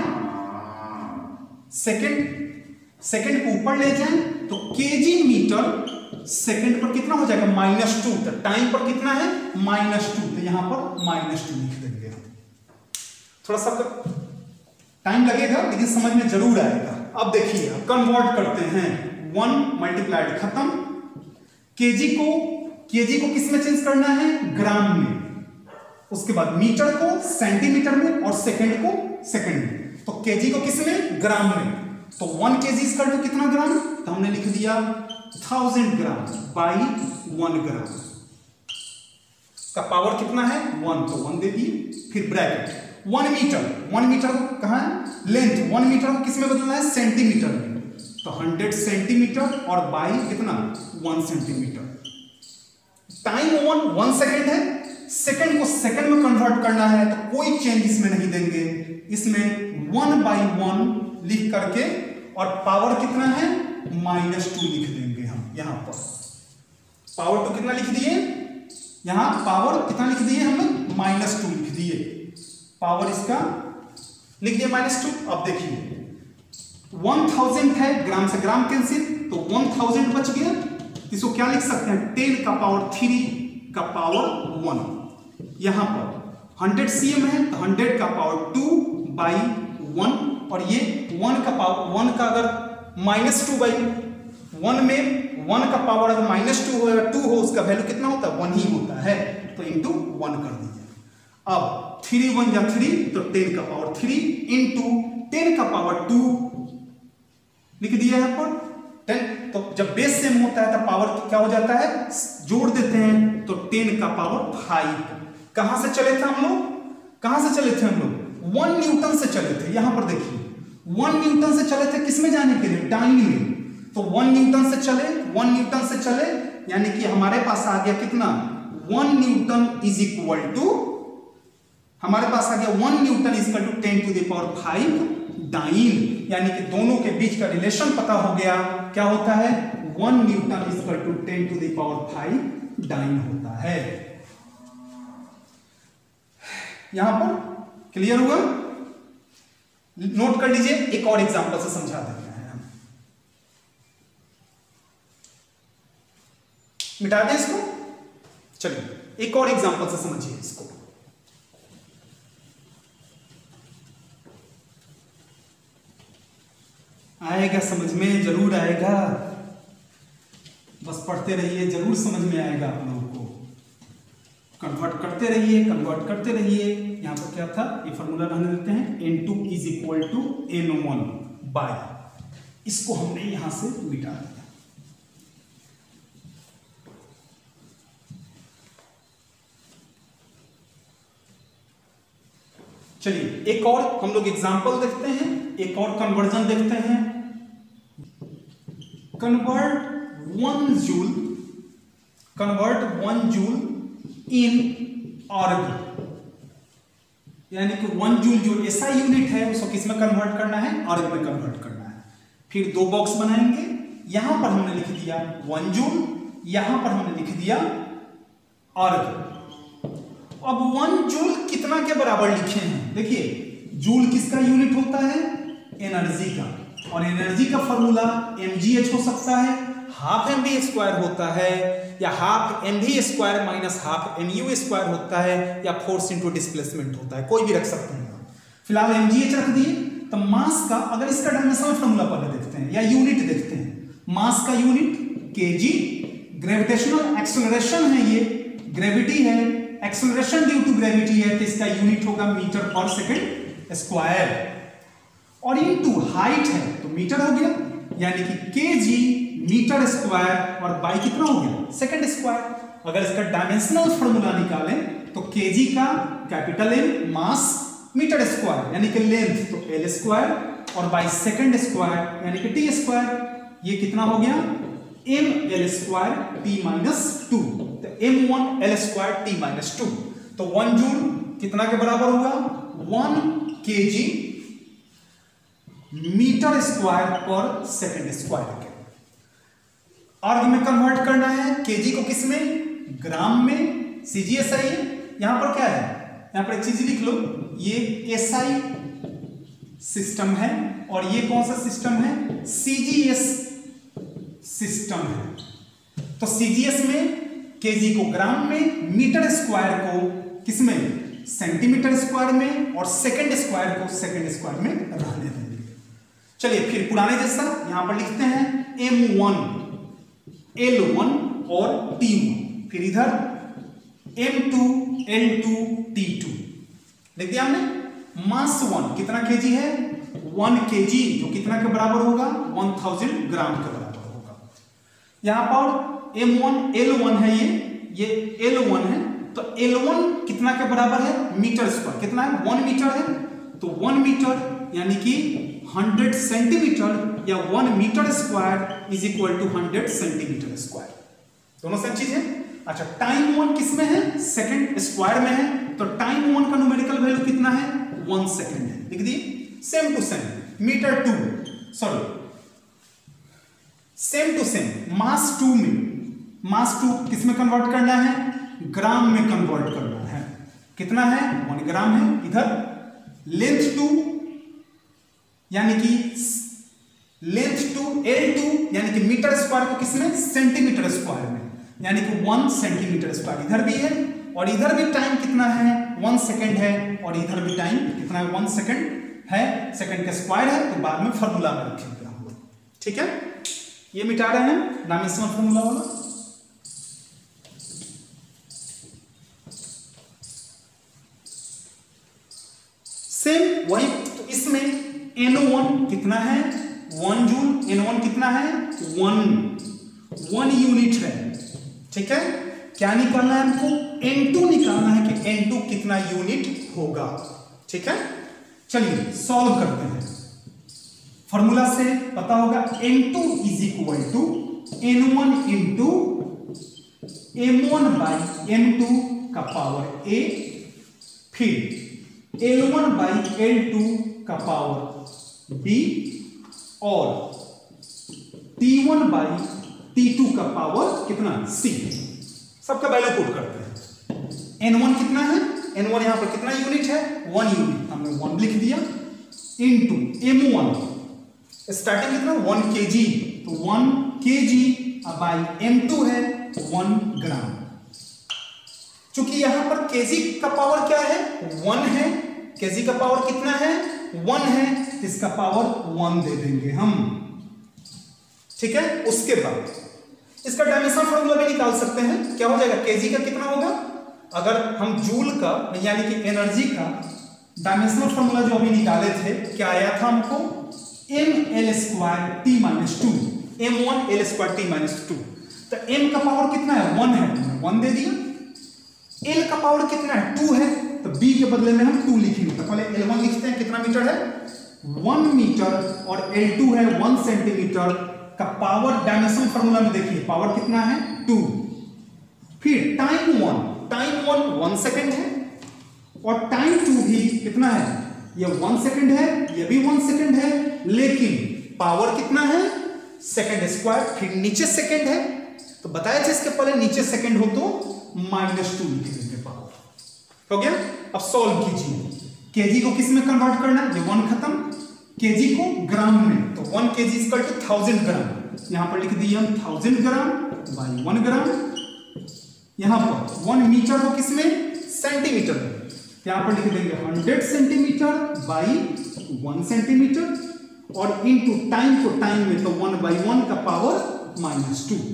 सेकेंड सेकेंड को ऊपर ले जाएं तो केजी मीटर सेकेंड पर कितना हो जाएगा माइनस टू, तो टाइम पर कितना है माइनस टू, तो यहां पर माइनस टू लिख देंगे। थोड़ा सा टाइम लगेगा लेकिन समझ में जरूर आएगा। अब देखिए कन्वर्ट करते हैं, वन मल्टीप्लाइड खत्म, केजी को केजी को किस में चेंज करना है ग्राम में, उसके बाद मीटर को सेंटीमीटर में और सेकंड को सेकंड में, तो केजी को किस में ग्राम में, तो वन केजी इसका तो कितना ग्राम, तो हमने लिख दिया thousand gram by one gram, का पावर कितना है वन, तो वन दे दिए, फिर bracket one metre, one metre को कहां है लेंथ, वन मीटर को किस में बदलना है सेंटीमीटर में, तो हंड्रेड सेंटीमीटर और बाई कितना one centimetre. Time one one second है, सेकेंड को सेकेंड में कन्वर्ट करना है, तो कोई चेंज इसमें नहीं देंगे, इसमें वन बाई वन लिख करके और पावर कितना है माइनस टू लिख देंगे हम, यहां पर पावर टू कितना लिख दिए, यहां पावर कितना लिख दिए हम लोग माइनस टू लिख दिए, पावर इसका लिख दिया माइनस टू। अब देखिए वन थाउजेंड है, ग्राम से ग्राम कैंसिल, तो वन थाउजेंड बच गया, इसको क्या लिख सकते हैं टेन का पावर थ्री का पावर वन, यहां पर हंड्रेड सीएम है तो हंड्रेड का पावर टू बाई वन, और ये वन का पावर वन का अगर माइनस टू बाई वन में वन का पावर अगर माइनस टू हो या टू हो उसका वैल्यू कितना होता है वन ही होता है, तो इंटू वन कर दीजिए। अब थ्री वन या थ्री, तो टेन का पावर थ्री इंटू टेन का पावर टू लिख दिया है पर टेन, तो जब बेस सेम होता है तो पावर क्या हो जाता है जोड़ देते हैं, तो टेन का पावर फाइव। कहां से चले थे हम लोग, कहां से चले थे हम लोग वन न्यूटन से चले थे, यहां पर देखिए वन न्यूटन से चले थे किसमें जाने के लिए डाइन में, तो वन न्यूटन से चले वन न्यूटन से चले यानी कि हमारे पास आ गया कितना one newton is equal to, हमारे पास आ गया one newton is equal to ten to the power five dyne, यानी कि दोनों के बीच का रिलेशन पता हो गया, क्या होता है one newton is equal to ten to the power five dyne होता है। यहां पर क्लियर हुआ, नोट कर लीजिए, एक और एग्जांपल से समझा देते हैं हम, मिटा दें इसको, चलिए एक और एग्जांपल से समझिए इसको। आएगा समझ में, जरूर आएगा, बस पढ़ते रहिए, जरूर समझ में आएगा आप लोगों को। कन्वर्ट करते रहिए, कन्वर्ट करते रहिए। यहाँ पर क्या था, ये फॉर्मूला रहने देते हैं, N two is equal to N one by, इसको हमने यहां से मिटा दिया। चलिए एक और हम लोग एग्जांपल देखते हैं, एक और कन्वर्जन देखते हैं। Convert one joule convert one joule in erg, यानी कि वन जूल जो ऐसा यूनिट है उसको किस में कन्वर्ट करना है, अर्ग में कन्वर्ट करना है। फिर दो बॉक्स बनाएंगे, यहां पर हमने लिख दिया वन जूल, यहां पर हमने लिख दिया अर्ग। अब वन जूल कितना के बराबर लिखे हैं, देखिए जूल किसका यूनिट होता है? एनर्जी का। और एनर्जी का फॉर्मूला एम जी एच हो सकता है, हाफ एम बी स्क्वायर होता है, या हाफ एम भी square minus half M U square होता है, या फोर्स इंटू डिस्प्लेसमेंट होता है, कोई भी रख सकते हैं। फिलहाल एम जी एच रख दिए। तो मास का, अगर इसका डायमेंशनल फॉर्मूला पहले देखते हैं या यूनिट देखते हैं। मास का यूनिट केजी, ग्रेविटेशनल एक्सेलरेशन है, ये ग्रेविटी है, एक्सेलरेशन ड्यू टू ग्रेविटी है, तो इसका यूनिट होगा मीटर पर सेकंड स्क्वायर। और इनटू हाइट है तो मीटर हो गया, यानी कि केजी मीटर स्क्वायर, और बाई कितना हो गया? Second square. अगर इसका डायमेंशनल फॉर्मूला निकालें तो केजी का capital M, mass metre square यानी कि लेंथ, तो एल स्क्वायर, और बाई सेकंड स्क्वायर यानी कि टी स्क्वायर। ये कितना हो गया? M L square T minus two, तो M one L square T minus two. तो वन जूल कितना के बराबर होगा? One K G metre square पर सेकंड स्क्वायर के। अर्ग में कन्वर्ट करना है केजी को, किस में? ग्राम में। सीजीएसआई है, यहां पर क्या है? यहां पर एक चीज लिख लो, ये एसआई सिस्टम है, और ये कौन सा सिस्टम है? सीजीएस सिस्टम है। तो सीजीएस में केजी को ग्राम में, मीटर स्क्वायर को किसमें? सेंटीमीटर स्क्वायर में, और सेकंड स्क्वायर को सेकंड स्क्वायर में रहने देंगे। चलिए फिर पुराने जैसा यहां पर लिखते हैं एम वन, एल वन और टी वन, फिर इधर M two, L two, T two लिख दिया हमने। मास वन कितना केजी है? वन केजी, जो कितना के बराबर होगा? वन थाउजेंड ग्राम के बराबर होगा। यहां पर एम वन, एल वन है, ये ये एल वन है, तो एल वन कितना के बराबर है? Metre square. कितना है? वन मीटर है, तो वन मीटर यानी कि हंड्रेड सेंटीमीटर, या one metre square is equal to hundred centimetre square. दोनों सेम चीज है। अच्छा, टाइम वन किस में है? सेकंड स्क्वायर में है, तो टाइम वन का न्यूमेरिकल वैल्यू कितना है? वन सेकंड है, लिख दिए। Same to same metre two, sorry same to same mass two में, मास टू किस में कन्वर्ट करना है? ग्राम में कन्वर्ट करना है। कितना है? वन ग्राम है। इधर लेंथ टू यानी कि लेंथ टू, एल टू यानी कि मीटर स्क्वायर को किसमें? सेंटीमीटर स्क्वायर में, यानी कि वन सेंटीमीटर स्क्वायर इधर भी है, और इधर भी टाइम कितना है? वन सेकंड है, और इधर भी टाइम कितना है? वन सेकंड है, सेकंड का स्क्वायर है, तो बाद में फॉर्मूला में रखेंगे हम लोग। ठीक है, ये मिटा रहे हैं डायमेंशनल फॉर्मूला वाला। सेम वही, तो इसमें एन वन कितना है? One joule. एन वन कितना है? वन वन यूनिट है। ठीक है, क्या निकालना है हमको? एन टू निकालना है कि एन टू कितना यूनिट होगा। ठीक है, चलिए सॉल्व करते हैं। फॉर्मूला से पता होगा N two is equal to N one into M one by M two का पावर ए, फिर L one by L two का पावर बी, और T one by T two का पावर कितना? सी। सबका वैल्यू पुट करते हैं। N one कितना है? एन वन यहां पर कितना यूनिट है? वन यूनिट, हमने वन लिख दिया, इनटू एम वन स्टार्टिंग कितना? वन के जी, तो one K G by M two है वन ग्राम। चूंकि यहां पर केजी का पावर क्या है? वन है। केजी का पावर कितना है? वन है, इसका पावर वन दे देंगे हम। ठीक है, उसके बाद इसका डायमेंशनल फॉर्मूला भी निकाल सकते हैं। क्या हो जाएगा? केजी का कितना होगा? अगर हम जूल का यानी कि एनर्जी का डायमेंशनल फॉर्मूला जो अभी निकाले थे, क्या आया था हमको? M L square T minus two, M one L square T minus two. तो एम का पावर कितना है? वन है, वन दे दिया। एल का पावर कितना है? टू है, तो बी के बदले में हम टू लिखेंगे। तो पहले एल वन लिखते हैं, कितना मीटर है? वन मीटर, और एल टू है वन सेंटीमीटर का पावर। डायमेंशन फॉर्मूला में देखिए पावर कितना है? टू। फिर time one, time one one second है, और टाइम टू भी कितना है? ये वन सेकेंड है, ये भी वन सेकेंड है, लेकिन पावर कितना है? Second square. फिर नीचे सेकेंड है, तो बताया था इसके पहले नीचे सेकेंड हो तो माइनस टू लिख देंगे पावर। हो गया। अब सॉल्व कीजिए। केजी को किस में कन्वर्ट करना है, ये वन खत्म, केजी को ग्राम में, तो one KG equal to thousand gram. यहां पर लिख दिए हम thousand gram by one gram. यहां पर वन मीटर को किस में, सेंटीमीटर में, यहां पर लिख देंगे hundred centimetre by one centimetre, और इनटू टाइम को टाइम में, तो वन बाई वन का पावर माइनस टू।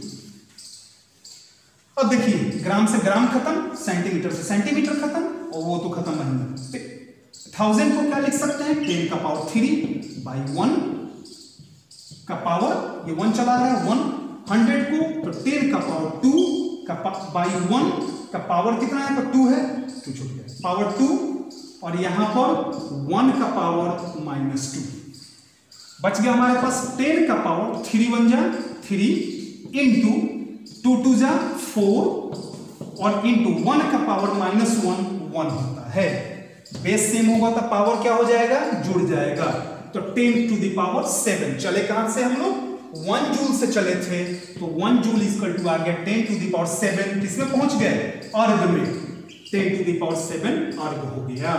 अब देखिए ग्राम से ग्राम खत्म, सेंटीमीटर से सेंटीमीटर खत्म, और वो तो खत्म नहीं। थाउजेंड को क्या लिख सकते हैं, टेन का पावर थ्री बाई वन का पावर, ये वन चला रहा है वन, हंड्रेड को तो टेन का पावर टू का बाई वन का पावर कितना है, तो टू है, टू छूट गया, पावर टू, और यहां पर वन का पावर माइनस टू बच गया हमारे पास। टेन का पावर थ्री वन जा थ्री, इंटू टू टू जा फोर, और इंटू वन का पावर माइनस वन वन होता है। बेस सेम होगा तो पावर क्या हो जाएगा, जुड़ जाएगा, तो ten to the power seven. चले कहां से हम लोग, वन जूल से चले थे, तो वन जूल इक्वल टू आ गया ten to the power seven, किसमें पहुंच गए, अर्ग में, ten to the power seven erg हो गया।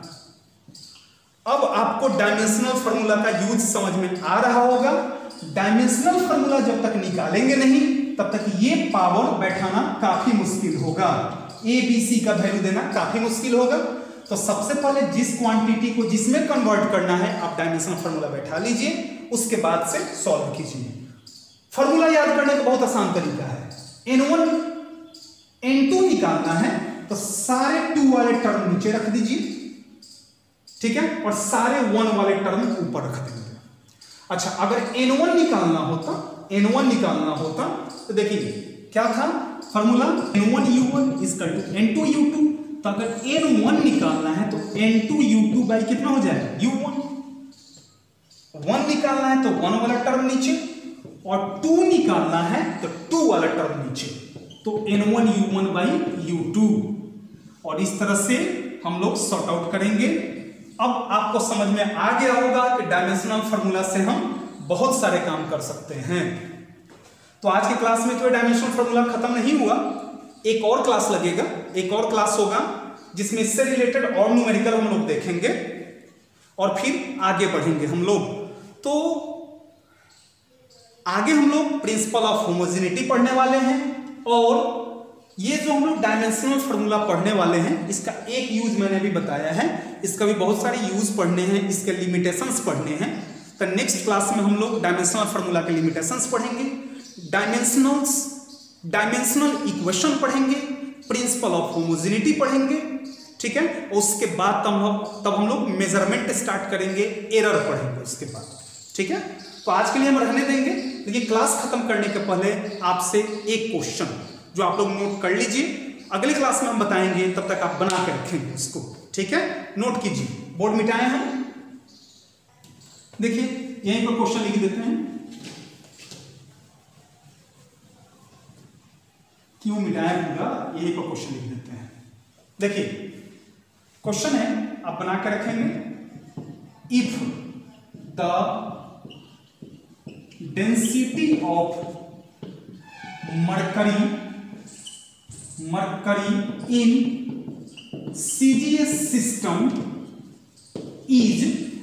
अब आपको डायमेंशनल फार्मूला का यूज समझ में आ रहा होगा। डायमेंशनल फार्मूला जब तक निकालेंगे नहीं तब तक ये पावर बैठाना काफी मुश्किल होगा, ए बी सी का वैल्यू देना काफी मुश्किल होगा। तो सबसे पहले जिस क्वांटिटी को जिसमें कन्वर्ट करना है आप डायमेंशनल फार्मूला बैठा लीजिए, उसके बाद से सॉल्व कीजिए। फार्मूला याद करने का बहुत आसान तरीका है, एन वन एन टू निकालना है तो सारे टू वाले टर्म नीचे रख दीजिए, ठीक है, और सारे वन वाले टर्म ऊपर रख देंगे। अच्छा, अगर एन वन निकालना होता एन वन निकालना होता तो देखिए क्या था formula, N one U one equal to N two U two. तो अगर एन वन निकालना है तो N two U two by कितना हो जाएगा, यू वन। वन निकालना है तो वन वाला टर्म नीचे, और टू निकालना है तो टू वाला टर्म नीचे, तो N one U one by U two. और इस तरह से हम लोग सॉर्ट आउट करेंगे। अब आपको समझ में आ गया होगा कि डायमेंशनल फार्मूला से हम बहुत सारे काम कर सकते हैं। तो आज की क्लास में तो डायमेंशनल फार्मूला खत्म नहीं हुआ, एक और क्लास लगेगा, एक और क्लास होगा जिसमें इससे रिलेटेड और न्यूमेरिकल हम लोग देखेंगे और फिर आगे बढ़ेंगे हम लोग। तो आगे हम लोग प्रिंसिपल ऑफ होमोजेनिटी पढ़ने वाले हैं, और ये जो हम लोग डायमेंशनल फार्मूला पढ़ने वाले हैं इसका एक यूज मैंने भी बताया है, इसका भी बहुत सारे यूज पढ़ने हैं, इसके लिमिटेशंस पढ़ने हैं। तो नेक्स्ट क्लास में हम लोग डायमेंशनल फार्मूला के लिमिटेशंस पढ़ेंगे, डायमेंशनल्स डायमेंशनल इक्वेशन पढ़ेंगे, प्रिंसिपल ऑफ होमोजेनिटी पढ़ेंगे, ठीक है। उसके बाद तब हम तब हम लोग मेजरमेंट स्टार्ट करेंगे, एरर पढ़ेंगे उसके बाद, ठीक है। तो आज के लिए हम रहने देंगे, लेकिन क्लास खत्म करने के पहले आपसे एक क्वेश्चन जो आप लोग नोट कर लीजिए, अगली क्लास में हम बताएंगे, तब तक आप बना के रखेंगे उसको, ठीक है। नोट कीजिए, बोर्ड मिटाए हम, देखिए यहीं पर क्वेश्चन लिख देते हैं। क्यों मिटाया पूरा, यहीं पर क्वेश्चन लिख देते हैं। देखिए क्वेश्चन है, आप बना के रखेंगे, if the density of mercury mercury in CGS system is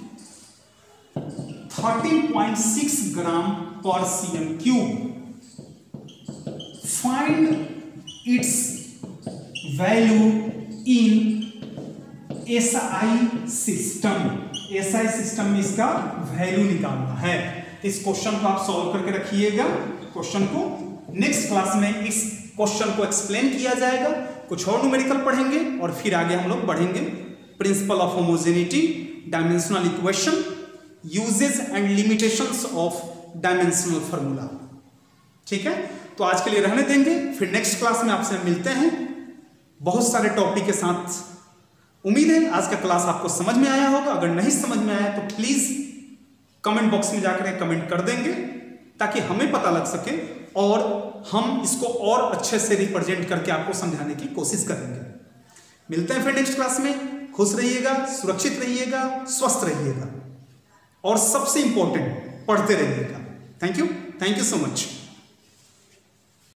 thirteen point six gram पर CM cube, find its value in SI system. SI system में इसका वैल्यू निकालना है। इस क्वेश्चन को आप सॉल्व करके रखिएगा। क्वेश्चन को नेक्स्ट क्लास में इस क्वेश्चन को एक्सप्लेन किया जाएगा, कुछ और न्यूमेरिकल पढ़ेंगे और फिर आगे हम लोग बढ़ेंगे। Principle of homogeneity, dimensional equation, uses and limitations of dimensional formula, ठीक है। तो आज के लिए रहने देंगे, फिर नेक्स्ट क्लास में आपसे मिलते हैं बहुत सारे टॉपिक के साथ। उम्मीद है आज का क्लास आपको समझ में आया होगा। अगर नहीं समझ में आया तो प्लीज कमेंट बॉक्स में जाकर कमेंट कर देंगे, ताकि हमें पता लग सके और हम इसको और अच्छे से रिप्रेजेंट करके आपको समझाने की कोशिश करेंगे। मिलते हैं फिर नेक्स्ट क्लास में। खुश रहिएगा, सुरक्षित रहिएगा, स्वस्थ रहिएगा, और सबसे इंपॉर्टेंट पढ़ते रहिएगा। Thank you, thank you so much.